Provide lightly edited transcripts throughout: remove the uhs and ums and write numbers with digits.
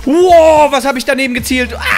Wow, was habe ich daneben gezielt? Ah!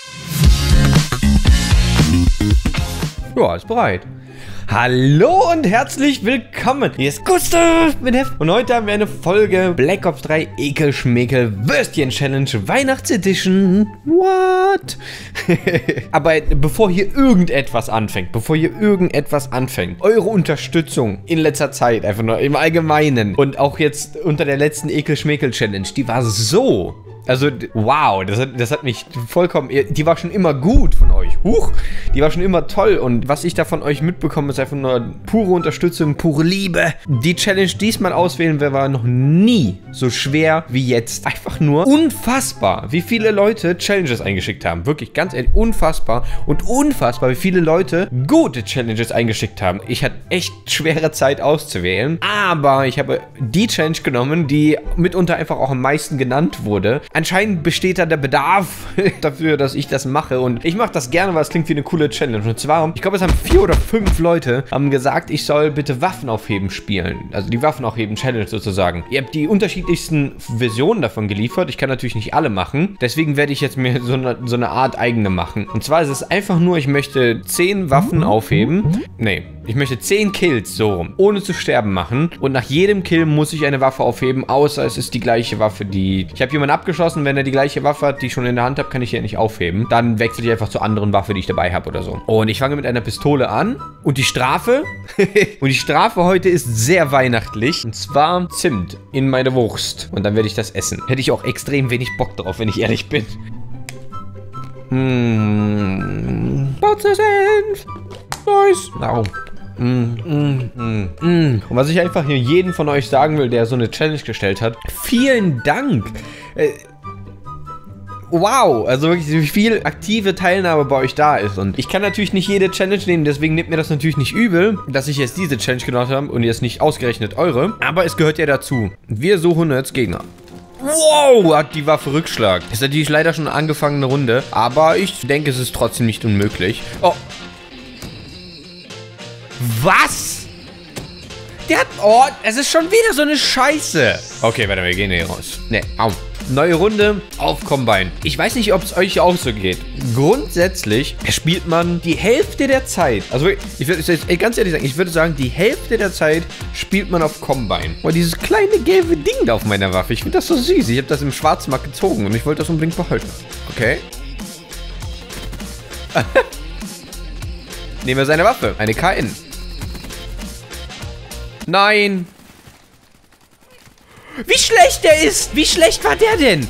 Ja, ist bereit. Hallo und herzlich willkommen. Hier ist Gustav mit Hef. Und heute haben wir eine Folge Black Ops 3 Ekelschmekel Würstchen Challenge Weihnachtsedition. What? Aber bevor hier irgendetwas anfängt, eure Unterstützung in letzter Zeit, einfach nur im Allgemeinen und auch jetzt unter der letzten Ekelschmekel Challenge, die war so... Also, wow, das hat mich vollkommen... Die war schon immer gut von euch. Huch, die war schon immer toll. Und was ich da von euch mitbekomme, ist einfach nur pure Unterstützung, pure Liebe. Die Challenge diesmal auswählen, war noch nie so schwer wie jetzt. Einfach nur unfassbar, wie viele Leute Challenges eingeschickt haben. Wirklich, ganz ehrlich, unfassbar. Und unfassbar, wie viele Leute gute Challenges eingeschickt haben. Ich hatte echt schwere Zeit auszuwählen. Aber ich habe die Challenge genommen, die mitunter einfach auch am meisten genannt wurde. Anscheinend besteht da der Bedarf dafür, dass ich das mache. Und ich mache das gerne, weil es klingt wie eine coole Challenge. Und zwar, ich glaube, es haben 4 oder 5 Leute haben gesagt, ich soll bitte Waffen aufheben spielen. Also die Waffen aufheben Challenge sozusagen. Ihr habt die unterschiedlichsten Versionen davon geliefert. Ich kann natürlich nicht alle machen. Deswegen werde ich jetzt mir so eine Art eigene machen. Und zwar ist es einfach nur, ich möchte 10 Waffen aufheben. Nee, ich möchte 10 Kills so rum, ohne zu sterben machen. Und nach jedem Kill muss ich eine Waffe aufheben, außer es ist die gleiche Waffe, die... Ich habe jemanden abgeschossen. Wenn er die gleiche Waffe hat, die ich schon in der Hand habe, kann ich hier nicht aufheben. Dann wechsle ich einfach zur anderen Waffe, die ich dabei habe oder so. Und ich fange mit einer Pistole an. Und die Strafe... und die Strafe heute ist sehr weihnachtlich. Und zwar Zimt in meine Wurst. Und dann werde ich das essen. Hätte ich auch extrem wenig Bock drauf, wenn ich ehrlich bin. Bautzersenf. Nice. Au. Und was ich einfach hier jedem von euch sagen will, der so eine Challenge gestellt hat, vielen Dank. Wow, also wirklich, wie viel aktive Teilnahme bei euch da ist. Und ich kann natürlich nicht jede Challenge nehmen, deswegen nehmt mir das natürlich nicht übel, dass ich jetzt diese Challenge genommen habe und jetzt nicht ausgerechnet eure. Aber es gehört ja dazu. Wir suchen jetzt Gegner. Wow, hat die Waffe Rückschlag. Ist natürlich leider schon eine angefangene Runde, aber ich denke, es ist trotzdem nicht unmöglich. Oh. Was? Der hat... Oh, es ist schon wieder so eine Scheiße. Okay, warte, wir gehen hier raus. Ne, au. Neue Runde auf Combine. Ich weiß nicht, ob es euch auch so geht. Grundsätzlich spielt man die Hälfte der Zeit, also ich würde ganz ehrlich sagen, ich würde sagen, die Hälfte der Zeit spielt man auf Combine. Oh, dieses kleine gelbe Ding da auf meiner Waffe, ich finde das so süß. Ich habe das im Schwarzmarkt gezogen und ich wollte das unbedingt behalten. Okay. Nehmen wir seine Waffe. Eine KN. Nein. Wie schlecht der ist. Wie schlecht war der denn?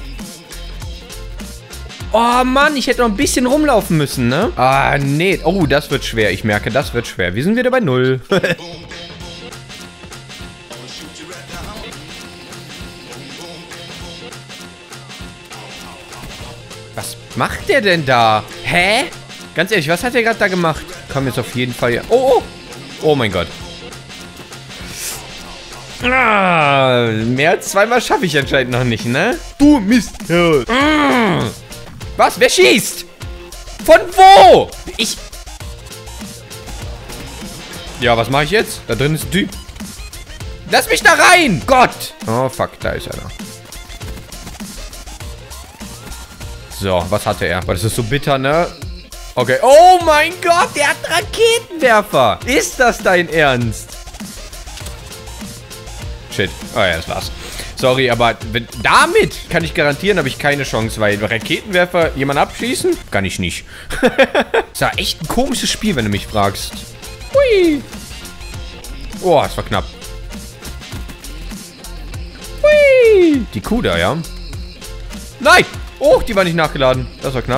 Oh Mann, ich hätte noch ein bisschen rumlaufen müssen, ne? Ah, nee. Oh, das wird schwer. Ich merke, das wird schwer. Wir sind wieder bei 0. Was macht der denn da? Hä? Ganz ehrlich, was hat der gerade da gemacht? Komm jetzt auf jeden Fall hier. Oh, oh. Oh mein Gott. Ah, mehr als 2-mal schaffe ich anscheinend noch nicht, ne? Du Mist. Was? Wer schießt? Von wo? Ich... Ja, was mache ich jetzt? Da drin ist ein Typ. Lass mich da rein! Gott! Oh, fuck, da ist er da. So, was hatte er? Das ist so bitter, ne? Okay. Oh mein Gott, der hat einen Raketenwerfer. Ist das dein Ernst? Shit. Oh ja, das war's. Sorry, aber damit kann ich garantieren, habe ich keine Chance, weil Raketenwerfer jemanden abschießen? Kann ich nicht. Das war echt ein komisches Spiel, wenn du mich fragst. Hui. Oh, das war knapp. Hui. Die Kuh da, ja? Nein! Oh, die war nicht nachgeladen. Das war knapp.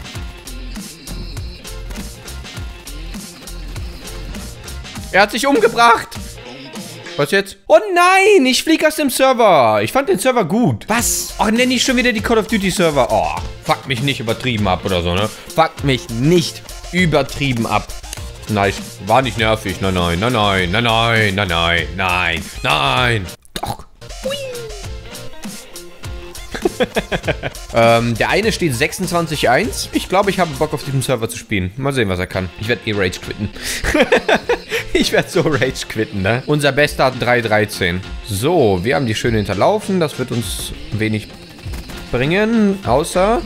Er hat sich umgebracht. Was jetzt? Oh nein, ich fliege aus dem Server. Ich fand den Server gut. Was? Oh, nenne ich schon wieder die Call of Duty Server. Oh, fuck mich nicht übertrieben ab oder so, ne? Fuck mich nicht übertrieben ab. Nein, war nicht nervig. Nein, nein, nein, nein, nein, nein, nein, nein, nein, nein. Doch. Hui. Der eine steht 26-1. Ich glaube, ich habe Bock auf diesem Server zu spielen. Mal sehen, was er kann. Ich werde Rage quitten. Ich werde so Rage quitten, ne? Unser Bester hat 3-13. So, wir haben die schön hinterlaufen. Das wird uns wenig bringen, außer...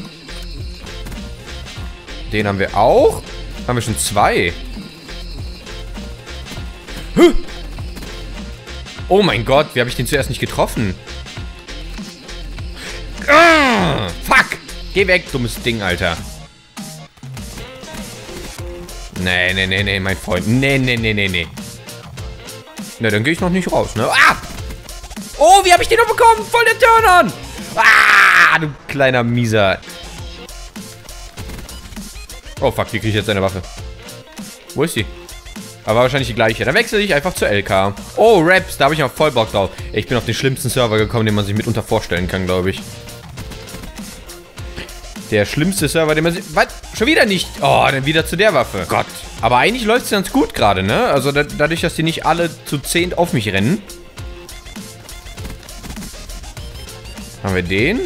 Den haben wir auch. Haben wir schon 2. Oh mein Gott, wie habe ich den zuerst nicht getroffen? Fuck! Geh weg, dummes Ding, Alter. Nee, mein Freund. Nee. Na, dann gehe ich noch nicht raus, ne? Ah! Oh, wie habe ich den noch bekommen? Voll der Turn-on! Ah, du kleiner Mieser. Oh, fuck, wie kriege ich jetzt eine Waffe? Wo ist die? Aber wahrscheinlich die gleiche. Dann wechsle ich einfach zur LK. Oh, Raps, da habe ich auch voll Bock drauf. Ich bin auf den schlimmsten Server gekommen, den man sich mitunter vorstellen kann, glaube ich. Der schlimmste Server, den man sich... Was? Schon wieder nicht? Oh, dann wieder zu der Waffe. Gott. Aber eigentlich läuft es ganz gut gerade, ne? Also dadurch, dass die nicht alle zu 10 auf mich rennen. Haben wir den?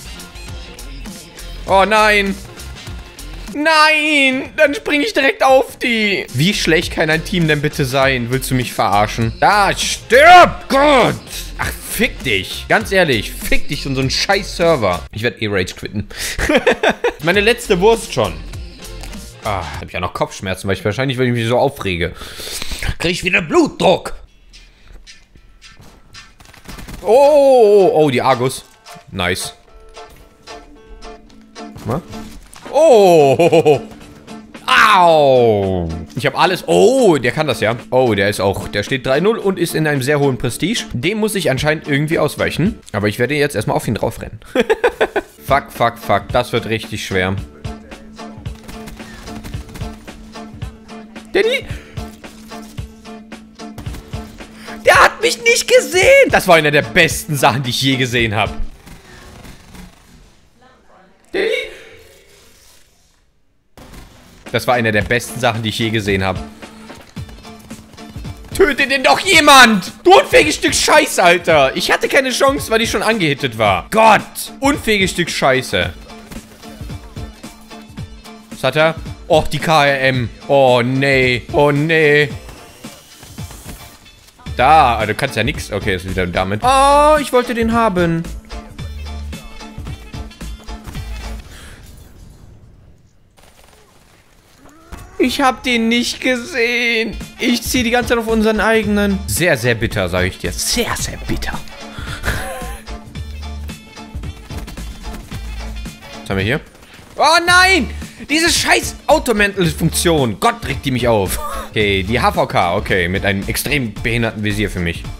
Oh, nein. Nein! Dann springe ich direkt auf die. Wie schlecht kann ein Team denn bitte sein? Willst du mich verarschen? Da, stirb! Gott! Ach, fick dich. Ganz ehrlich, fick dich und so einen scheiß Server. Ich werde Rage quitten. Meine letzte Wurst schon. Ah, hab ich ja noch Kopfschmerzen, weil ich wahrscheinlich, wenn ich mich so aufrege, krieg ich wieder Blutdruck. Oh, die Argus. Nice. Was? Oh! Au! Ich habe alles... Oh, der kann das ja. Oh, der ist auch... Der steht 3-0 und ist in einem sehr hohen Prestige. Dem muss ich anscheinend irgendwie ausweichen. Aber ich werde jetzt erstmal auf ihn drauf rennen. Fuck. Das wird richtig schwer. Danny! Der hat mich nicht gesehen! Das war eine der besten Sachen, die ich je gesehen habe. Danny! Das war eine der besten Sachen, die ich je gesehen habe. Töte den doch jemand! Du unfähiges Stück Scheiße, Alter! Ich hatte keine Chance, weil ich schon angehittet war. Gott! Unfähiges Stück Scheiße. Was hat er? Och, die KRM. Oh, nee. Oh, nee. Da, du kannst ja nichts. Okay, ist wieder damit. Oh, ich wollte den haben. Ich hab den nicht gesehen. Ich ziehe die ganze Zeit auf unseren eigenen. Sehr, sehr bitter, sage ich dir. Sehr, sehr bitter. Was haben wir hier? Oh nein! Diese scheiß Automental-Funktion. Gott, regt die mich auf. Okay, die HVK. Okay, mit einem extrem behinderten Visier für mich.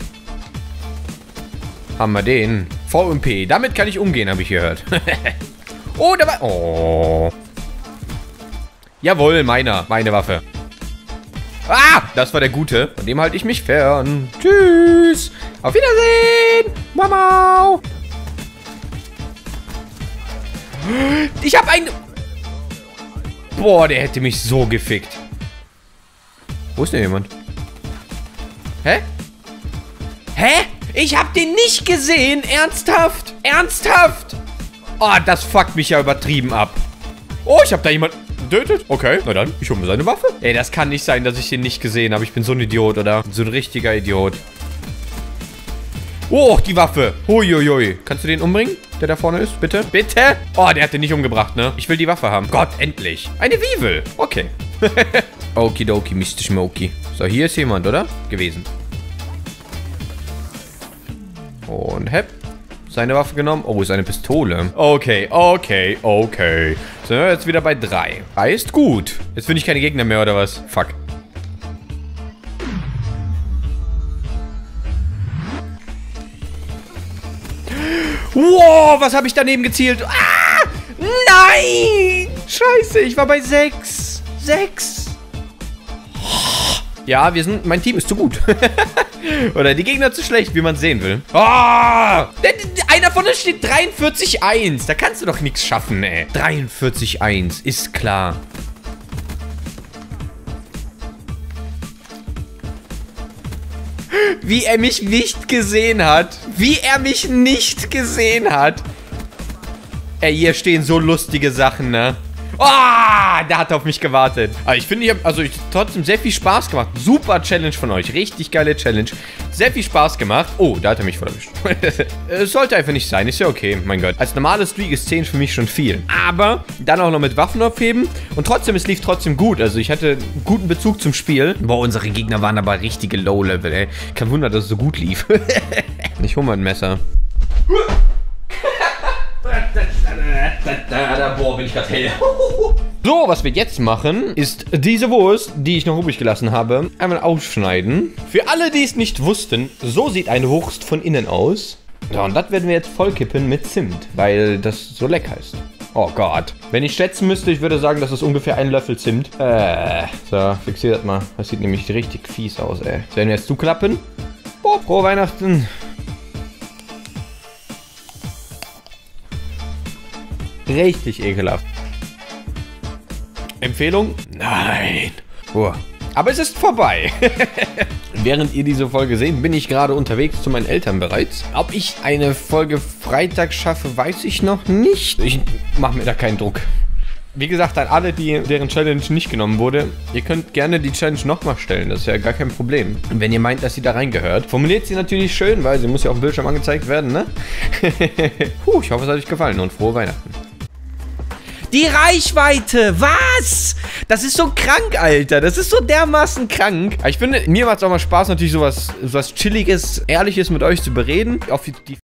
Haben wir den. VMP. Damit kann ich umgehen, habe ich gehört. Oh, da war... Oh... Jawohl, meine Waffe. Ah, das war der Gute. Von dem halte ich mich fern. Tschüss. Auf Wiedersehen. Mau. Ich habe einen... Boah, der hätte mich so gefickt. Wo ist denn jemand? Hä? Ich habe den nicht gesehen. Ernsthaft? Oh, das fuckt mich ja übertrieben ab. Oh, ich habe da jemanden... Tötet? Okay, na dann, ich hole mir seine Waffe. Ey, das kann nicht sein, dass ich den nicht gesehen habe. Ich bin so ein Idiot, oder? So ein richtiger Idiot. Oh, die Waffe. Huiuiui. Kannst du den umbringen, der da vorne ist? Bitte? Bitte? Oh, der hat den nicht umgebracht, ne? Ich will die Waffe haben. Gott, endlich. Eine Weevil. Okay. Okidoki, Mr. Smokey. So, hier ist jemand, oder? Gewesen. Und hepp. Seine Waffe genommen. Oh, ist eine Pistole. Okay. So, jetzt wieder bei 3. 3 ist gut. Jetzt finde ich keine Gegner mehr, oder was? Fuck. Wow, was habe ich daneben gezielt? Ah! Nein! Scheiße, ich war bei 6. 6. Ja, mein Team ist zu gut. Oder die Gegner zu schlecht, wie man sehen will. Oh! Einer von uns steht 43-1. Da kannst du doch nichts schaffen, ey. 43-1, ist klar. Wie er mich nicht gesehen hat. Ey, hier stehen so lustige Sachen, ne? Der hat auf mich gewartet. Aber ich finde, ich habe trotzdem sehr viel Spaß gemacht. Super Challenge von euch. Richtig geile Challenge. Sehr viel Spaß gemacht. Oh, da hat er mich voll erwischt. Es sollte einfach nicht sein. Ist ja okay, mein Gott. Als normales Streak ist 10 für mich schon viel. Aber dann auch noch mit Waffen aufheben. Und trotzdem, es lief trotzdem gut. Also ich hatte einen guten Bezug zum Spiel. Boah, unsere Gegner waren aber richtige Low-Level, ey. Kein Wunder, dass es so gut lief. Ich hole mal ein Messer. Boah, bin ich gerade hell. So, was wir jetzt machen, ist diese Wurst, die ich noch übrig gelassen habe, einmal aufschneiden. Für alle, die es nicht wussten, so sieht eine Wurst von innen aus. Ja, und das werden wir jetzt vollkippen mit Zimt, weil das so lecker ist. Oh Gott. Wenn ich schätzen müsste, ich würde sagen, das ist ungefähr ein Löffel Zimt. So, fixiert das mal. Das sieht nämlich richtig fies aus, ey. Das werden wir jetzt zuklappen. Oh, frohe Weihnachten. Richtig ekelhaft. Empfehlung? Nein. Aber es ist vorbei. Während ihr diese Folge seht, bin ich gerade unterwegs zu meinen Eltern bereits. Ob ich eine Folge Freitag schaffe, weiß ich noch nicht. Ich mache mir da keinen Druck. Wie gesagt, an alle, deren Challenge nicht genommen wurde, ihr könnt gerne die Challenge nochmal stellen. Das ist ja gar kein Problem. Und wenn ihr meint, dass sie da reingehört, formuliert sie natürlich schön, weil sie muss ja auf dem Bildschirm angezeigt werden, ne? Ich hoffe, es hat euch gefallen und frohe Weihnachten. Die Reichweite, was? Das ist so krank, Alter. Das ist so dermaßen krank. Ich finde, mir macht es auch mal Spaß, natürlich sowas Chilliges, Ehrliches mit euch zu bereden. Auf die